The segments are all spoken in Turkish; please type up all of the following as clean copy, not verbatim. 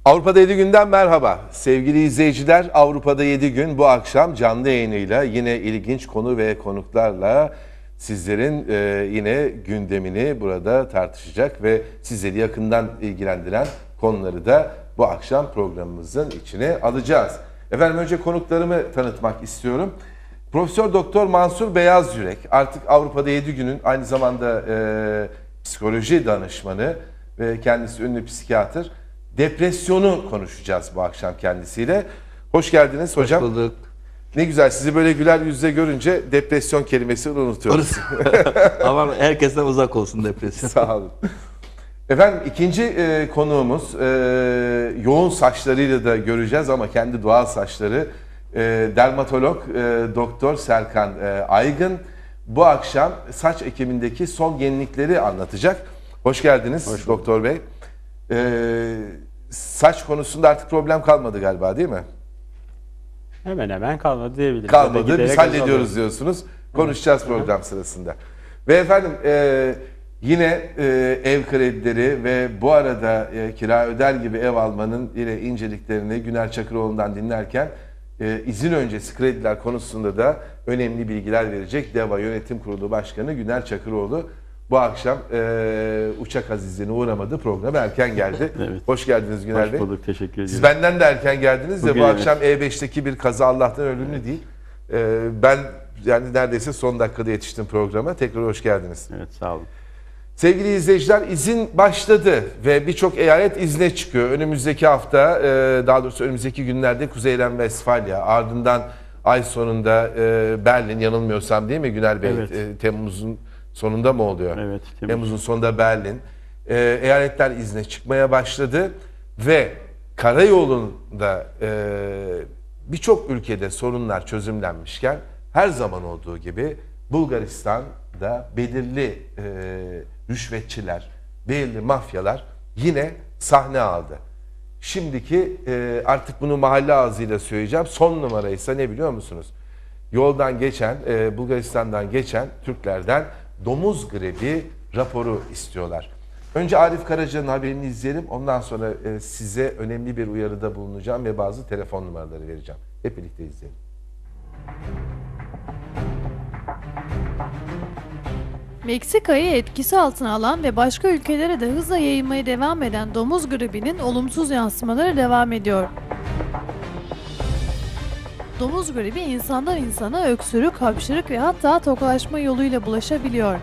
Avrupa'da 7 günden merhaba. Sevgili izleyiciler, Avrupa'da 7 gün bu akşam canlı yayınıyla yine ilginç konu ve konuklarla sizlerin yine gündemini burada tartışacak ve sizleri yakından ilgilendiren konuları da bu akşam programımızın içine alacağız. Efendim önce konuklarımı tanıtmak istiyorum. Profesör Doktor Mansur Beyazyürek artık Avrupa'da 7 günün aynı zamanda psikoloji danışmanı ve kendisi ünlü psikiyatr. Depresyonu konuşacağız bu akşam kendisiyle. Hoş geldiniz hocam. Hoş bulduk. Ne güzel, sizi böyle güler yüzle görünce depresyon kelimesini unutuyoruz. Ama herkesten uzak olsun depresyon. Sağ olun. Efendim ikinci konuğumuz yoğun saçlarıyla da göreceğiz ama kendi doğal saçları. Dermatolog Doktor Serkan Aygın bu akşam saç ekimindeki son yenilikleri anlatacak. Hoş geldiniz Doktor Bey. Saç konusunda artık problem kalmadı galiba, değil mi? Hemen hemen kalmadı diyebiliriz. Kalmadı, biz hallediyoruz diyorsunuz. Konuşacağız program sırasında. Ve efendim yine ev kredileri ve bu arada kira öder gibi ev almanın yine inceliklerini Güner Çakıroğlu'ndan dinlerken izin öncesi krediler konusunda da önemli bilgiler verecek DEVA Yönetim Kurulu Başkanı Güner Çakıroğlu. Bu akşam uçak azizliğine uğramadı, program erken geldi. Evet. Hoş geldiniz Güner Bey. Hoş bulduk, teşekkür ederim. Siz benden de erken geldiniz de bu akşam E5'teki bir kaza Allah'tan ölümlü değil. Ben yani neredeyse son dakikada yetiştim programa. Tekrar hoş geldiniz. Evet, sağ olun. Sevgili izleyiciler, izin başladı ve birçok eyalet izne çıkıyor. Önümüzdeki hafta, daha doğrusu önümüzdeki günlerde Kuzey Ren-Vesfalya, ardından ay sonunda Berlin, yanılmıyorsam değil mi Güner Bey? Evet. Temmuz'un sonunda mı oluyor? Evet, Temmuz'un sonunda Berlin. Eyaletler izne çıkmaya başladı ve karayolunda birçok ülkede sorunlar çözümlenmişken her zaman olduğu gibi Bulgaristan'da belirli rüşvetçiler, belirli mafyalar yine sahne aldı. Şimdiki artık bunu mahalle ağzıyla söyleyeceğim. Son numaraysa ne biliyor musunuz? Yoldan geçen, Bulgaristan'dan geçen Türklerden domuz gribi raporu istiyorlar. Önce Arif Karaca'nın haberini izleyelim. Ondan sonra size önemli bir uyarıda bulunacağım ve bazı telefon numaraları vereceğim. Hep birlikte izleyelim. Meksika'yı etkisi altına alan ve başka ülkelere de hızla yayılmaya devam eden domuz gribinin olumsuz yansımaları devam ediyor. Domuz gribi insandan insana öksürük, hapşırık ve hatta tokalaşma yoluyla bulaşabiliyor.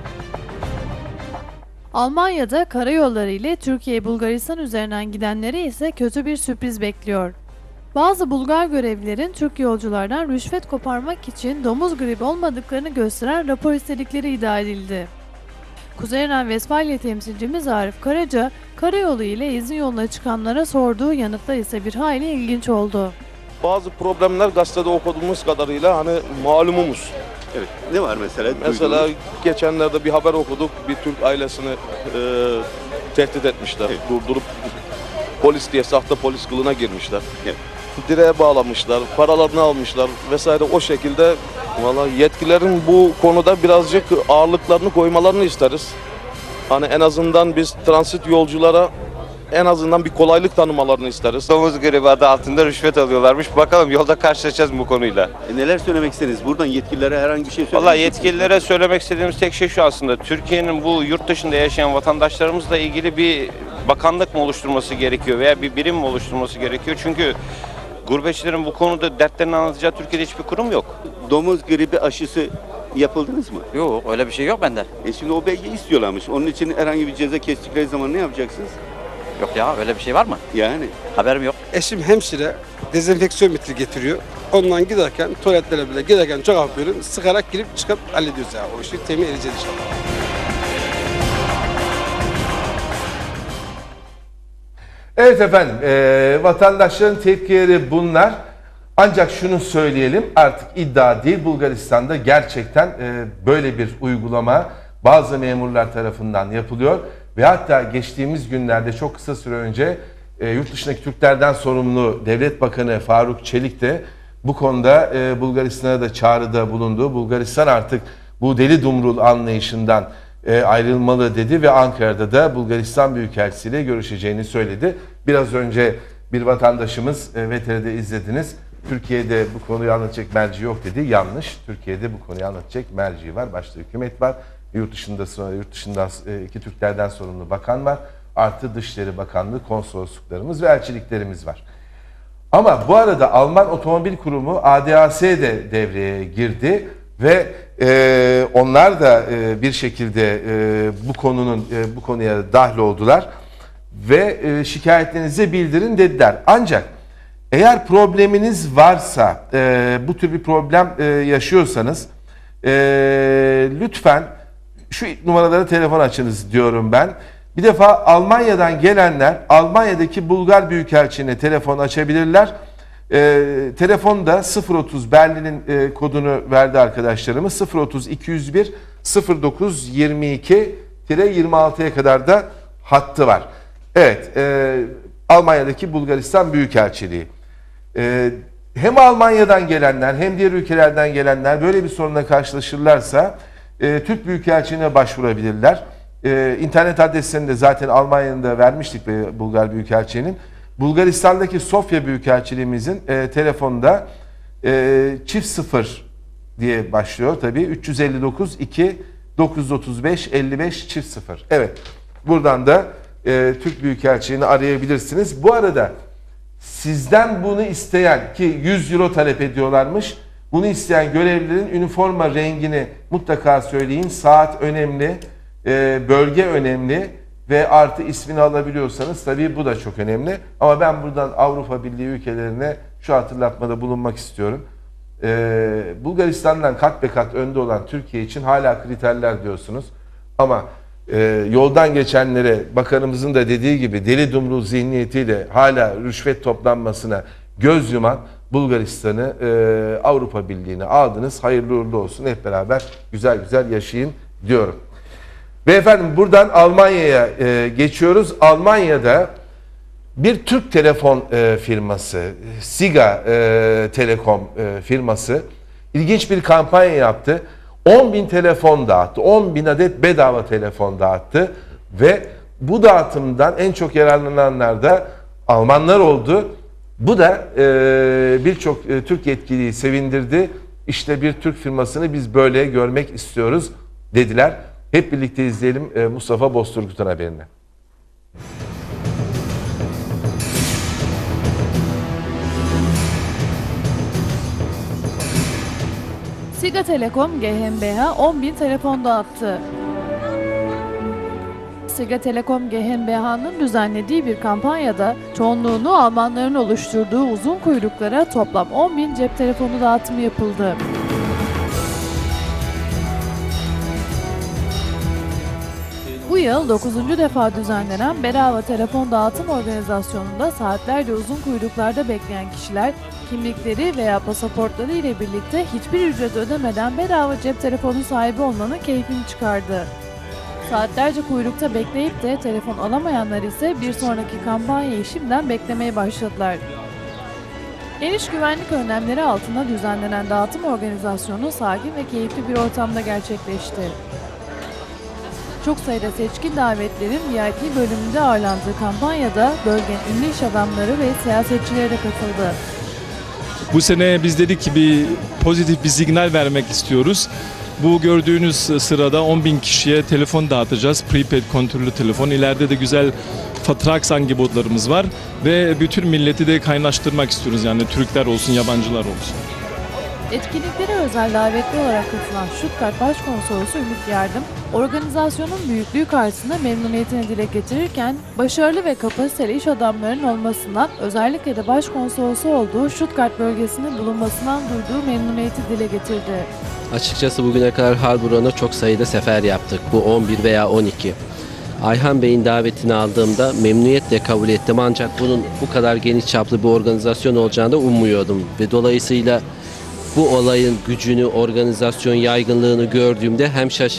Almanya'da karayolları ile Türkiye-Bulgaristan üzerinden gidenleri ise kötü bir sürpriz bekliyor. Bazı Bulgar görevlilerin Türk yolculardan rüşvet koparmak için domuz gribi olmadıklarını gösteren rapor istedikleri iddia edildi. Kuzey Ren-Vesfalya temsilcimiz Arif Karaca, karayolu ile izin yoluna çıkanlara sorduğu yanıtlar ise bir hayli ilginç oldu. Bazı problemler gazetede okuduğumuz kadarıyla hani malumumuz. Evet. Ne var mesela? Mesela geçenlerde bir haber okuduk. Bir Türk ailesini tehdit etmişler. Evet. Durdurup polis diye sahte polis kılığına girmişler. Evet. Direğe bağlamışlar, paralarını almışlar vesaire o şekilde. Vallahi yetkililerin bu konuda birazcık ağırlıklarını koymalarını isteriz. Hani en azından biz transit yolculara en azından bir kolaylık tanımalarını isteriz. Domuz gribi adı altında rüşvet alıyorlarmış. Bakalım yolda karşılaşacağız bu konuyla. Neler söylemek istediniz? Buradan yetkililere herhangi bir şey söylemek Vallahi yetkililere söylemek istediğimiz tek şey şu aslında. Türkiye'nin bu yurt dışında yaşayan vatandaşlarımızla ilgili bir bakanlık mı oluşturması gerekiyor veya bir birim mi oluşturması gerekiyor? Çünkü gurbetçilerin bu konuda dertlerini anlatacağı Türkiye'de hiçbir kurum yok. Domuz gribi aşısı yapıldınız mı? Yok, öyle bir şey yok bende. Şimdi o belgeyi istiyorlarmış. Onun için herhangi bir ceza kestikleri zaman ne yapacaksınız? Yok ya, öyle bir şey var mı? Yani. Haberim yok. Eşim hemşire, dezenfeksiyon bitli getiriyor. Ondan giderken, tuvaletlere bile giderken çok yapıyorum. Sıkarak girip çıkıp hallediyoruz ya. O işi temin edeceğiz inşallah. Evet efendim, vatandaşların tepkileri bunlar. Ancak şunu söyleyelim, artık iddia değil, Bulgaristan'da gerçekten böyle bir uygulama bazı memurlar tarafından yapılıyor. Ve hatta geçtiğimiz günlerde çok kısa süre önce yurt dışındaki Türklerden sorumlu Devlet Bakanı Faruk Çelik de bu konuda Bulgaristan'a da çağrıda bulundu. Bulgaristan artık bu deli dumrul anlayışından ayrılmalı dedi ve Ankara'da da Bulgaristan Büyükelçisiyle görüşeceğini söyledi. Biraz önce bir vatandaşımız VTR'de izlediniz. Türkiye'de bu konuyu anlatacak merci yok dedi. Yanlış. Türkiye'de bu konuyu anlatacak merci var. Başta hükümet var. Yurt dışından iki Türklerden sorumlu bakan var. Artı Dışişleri Bakanlığı, konsolosluklarımız ve elçiliklerimiz var. Ama bu arada Alman Otomobil Kurumu ADAC de devreye girdi ve onlar da bir şekilde bu konuya dahil oldular ve şikayetlerinizi bildirin dediler. Ancak eğer probleminiz varsa, bu tür bir problem yaşıyorsanız lütfen şu numaralara telefon açınız diyorum ben. Bir defa Almanya'dan gelenler Almanya'daki Bulgar Büyükelçiliğine telefon açabilirler. Telefonda 030 Berlin'in kodunu verdi arkadaşlarımız. 030 201 09 22-26'ya kadar da hattı var. Evet, Almanya'daki Bulgaristan Büyükelçiliği. Hem Almanya'dan gelenler hem diğer ülkelerden gelenler böyle bir sorunla karşılaşırlarsa Türk Büyükelçiliğine başvurabilirler. İnternet adreslerini de zaten Almanya'nın da vermiştik Bulgar Büyükelçiliğinin. Bulgaristan'daki Sofya Büyükelçiliğimizin telefonda çift 0 diye başlıyor tabii. 359 2 935 55 çift 0. Evet, buradan da Türk Büyükelçiliğini arayabilirsiniz. Bu arada sizden bunu isteyen, ki 100 euro talep ediyorlarmış, bunu isteyen görevlilerin üniforma rengini mutlaka söyleyin. Saat önemli, bölge önemli ve artı ismini alabiliyorsanız tabii bu da çok önemli. Ama ben buradan Avrupa Birliği ülkelerine şu hatırlatmada bulunmak istiyorum. Bulgaristan'dan kat be kat önde olan Türkiye için hala kriterler diyorsunuz. Ama yoldan geçenlere bakanımızın da dediği gibi deli dumrul zihniyetiyle hala rüşvet toplanmasına göz yuman Bulgaristan'ı Avrupa Birliği'ne aldınız. Hayırlı uğurlu olsun. Hep beraber güzel güzel yaşayın diyorum. Ve efendim buradan Almanya'ya geçiyoruz. Almanya'da bir Türk telefon firması, Siga Telekom firması ilginç bir kampanya yaptı. 10.000 telefon dağıttı. 10.000 adet bedava telefon dağıttı. Ve bu dağıtımdan en çok yararlananlar da Almanlar oldu. Bu da birçok Türk yetkiliyi sevindirdi. İşte bir Türk firmasını biz böyle görmek istiyoruz dediler. Hep birlikte izleyelim Mustafa Bozturgut'un haberini. Siga Telekom GmbH 10.000 telefon dağıttı. Siga Telekom GmbH'nın düzenlediği bir kampanyada çoğunluğunu Almanların oluşturduğu uzun kuyruklara toplam 10.000 cep telefonu dağıtımı yapıldı. Bu yıl 9. defa düzenlenen bedava telefon dağıtım organizasyonunda saatlerce uzun kuyruklarda bekleyen kişiler kimlikleri veya pasaportları ile birlikte hiçbir ücret ödemeden bedava cep telefonu sahibi olmanın keyfini çıkardı. Saatlerce kuyrukta bekleyip de telefon alamayanlar ise bir sonraki kampanyayı şimdiden beklemeye başladılar. Geniş güvenlik önlemleri altında düzenlenen dağıtım organizasyonu sakin ve keyifli bir ortamda gerçekleşti. Çok sayıda seçkin davetlerin VIP bölümünde ağırlandığı kampanyada bölgenin ünlü iş adamları ve siyasetçileri de katıldı. Bu sene biz dedik ki bir pozitif bir signal vermek istiyoruz. Bu gördüğünüz sırada 10.000 kişiye telefon dağıtacağız. Prepaid kontrollü telefon. İleride de güzel Fatrax angibotlarımız var. Ve bütün milleti de kaynaştırmak istiyoruz. Yani Türkler olsun, yabancılar olsun. Etkinliklere özel davetli olarak katılan Stuttgart Başkonsolosu Ümit Yardım, organizasyonun büyüklüğü karşısında memnuniyetini dile getirirken, başarılı ve kapasiteli iş adamlarının olmasından, özellikle de başkonsolosu olduğu Stuttgart bölgesinin bulunmasından duyduğu memnuniyeti dile getirdi. Açıkçası bugüne kadar Harburg'a çok sayıda sefer yaptık. Bu 11 veya 12. Ayhan Bey'in davetini aldığımda memnuniyetle kabul ettim, ancak bunun bu kadar geniş çaplı bir organizasyon olacağını da ummuyordum. Ve dolayısıyla bu olayın gücünü, organizasyon yaygınlığını gördüğümde hem şaşırdım